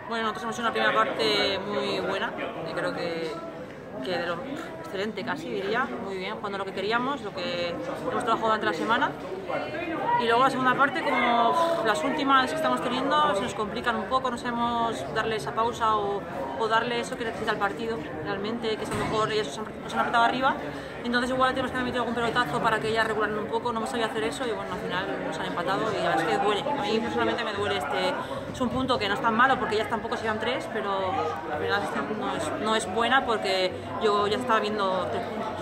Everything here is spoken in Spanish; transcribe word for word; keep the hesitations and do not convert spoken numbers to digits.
Bueno, nosotros hemos hecho una primera parte muy buena, y creo que, que de lo excelente casi diría, muy bien, jugando lo que queríamos, lo que hemos trabajado durante la semana. Y luego la segunda parte, como uf, las últimas que estamos teniendo, se nos complican un poco, no sabemos darle esa pausa o, o darle eso que necesita el partido realmente, que es a lo mejor ellos nos han, nos han apretado arriba. Entonces igual tenemos que haber metido algún pelotazo para que ya regularan un poco, no hemos sabido hacer eso y bueno, al final nos han empatado y la verdad es que duele. A mí personalmente me duele este, es un punto que no es tan malo porque ya tampoco se dan tres, pero la verdad es que no es, no es buena porque yo ya estaba viendo tres puntos.